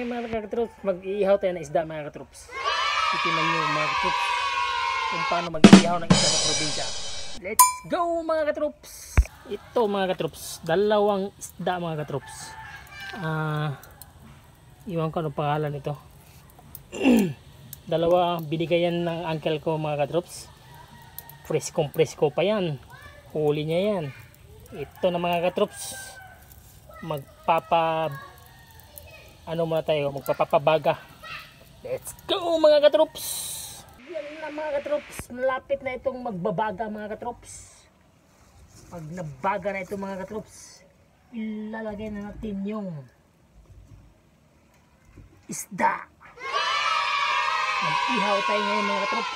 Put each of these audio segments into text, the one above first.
mga katroops, mag-iihaw tayo ng isda mga katroops. Itinan nyo mga katroops kung paano mag-iihaw ng isda sa probinsya. Let's go mga katroops! Ito mga katroops, dalawang isda mga katroops. Iwan ko ano pangalan ito. Dalawa binigayan ng uncle ko mga katroops. Presko pa yan. Huli niya yan. Ito na mga katroops. Magpapabaga. Let's go mga katroops. Yan na mga katroops. Malapit na itong magbabaga mga katroops. Pag nabaga na ito mga katroops, ilalagay na natin yung isda. Mag-ihaw tayo ngayon mga katroops.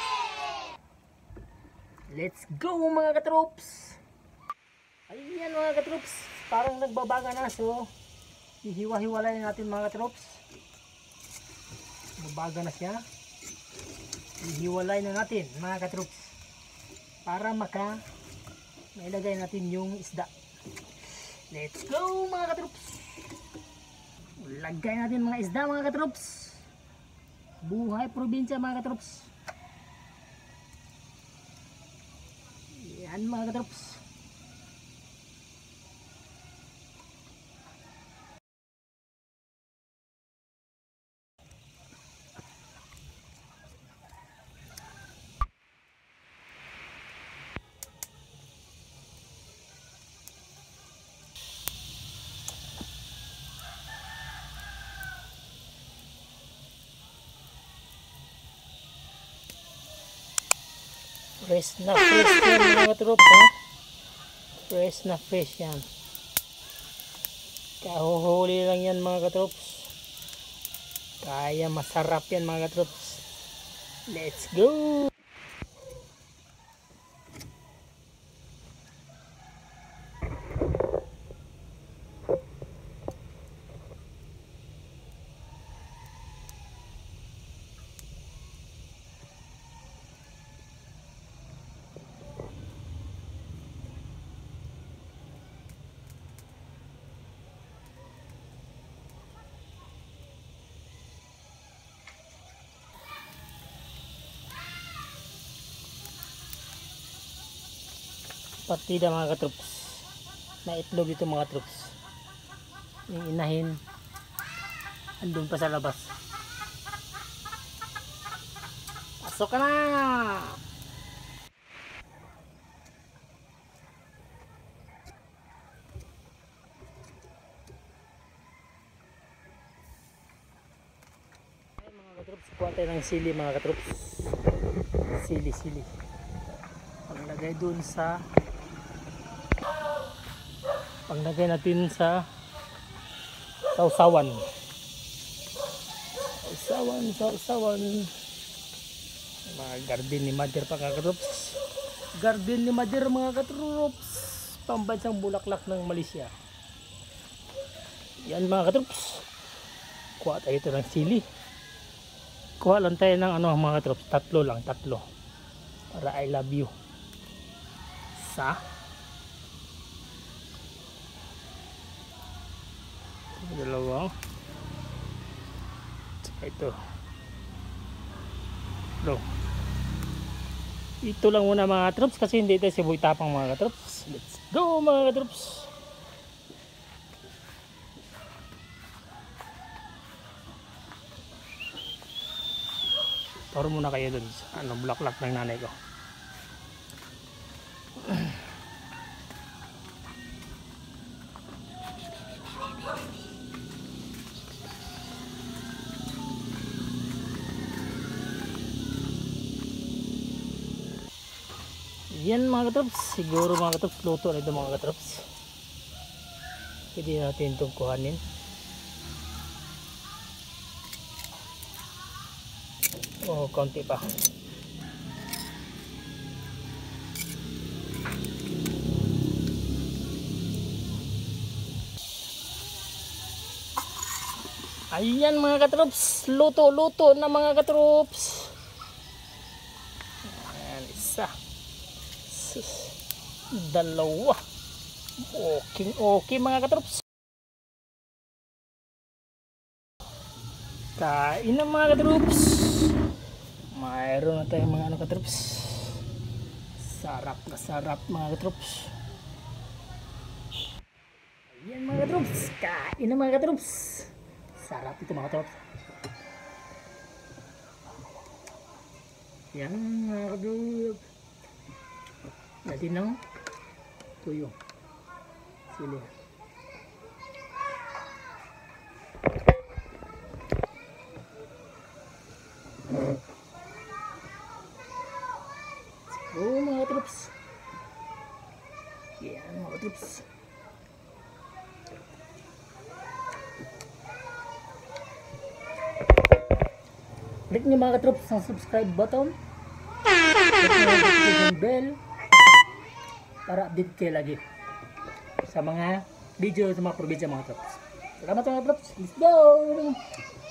Let's go mga katroops. Ayan mga katroops, parang nagbabaga na, so hihiwa-hiwalay natin mga katroops. Babaga na siya. Hihiwalay na natin mga katroops para mailagay natin yung isda. Let's go mga katroops. Lagay natin mga isda mga katroops. Buhay probinsya mga katroops. Yan mga katroops. Fresh na fresh yan mga katroops, ha? Fresh na fresh yan. Kahuhuli lang yan mga katroops. Kaya masarap yan mga katroops. Let's go! Partida mga katroops. Na itlog dito mga katroops. Yung inahin andun pa sa labas. Pasok ka na! Ay mga katroops, kuha tayo ng sili mga katroops. Sili. Paglagay dun sa paglagay natin sa sausawan mga garden ni mother pa katroops. Garden ni mother mga katroops, pambansang bulaklak ng Malaysia. Yan mga katroops, kuha tayo ito ng sili. Kuha lang tayo ng mga katroops, tatlo para I love you. Dalawa. Ito lang muna mga katroops kasi hindi tayo siboy tapang mga katroops. Let's go mga katroops. Toro muna kayo dun sa bulaklak ng nanay ko. Yan mga katroops, siguro mga katroops, luto na ito mga katroops. Pwede natin itong kuhanin. Konti pa. Ayan mga katroops, luto na mga katroops. Ayan, isa. Dalawa. Okay mga katroops. Kain na mga katroops. Mayroon na tayong mga katroops. Sarap na sarap mga katroops. Ayan mga katroops. Kain na mga katroops. Sarap ito mga katroops. Yan mga katroops. Natin ng tuyo. Sili. Oh mga troops. Yan mga troops. Click nyo mga troops ang subscribe button. Click nyo ang notification bell para update kayo lagi sa mga video sa mga probinsya mga troops. Salamat mga troops. Let's go!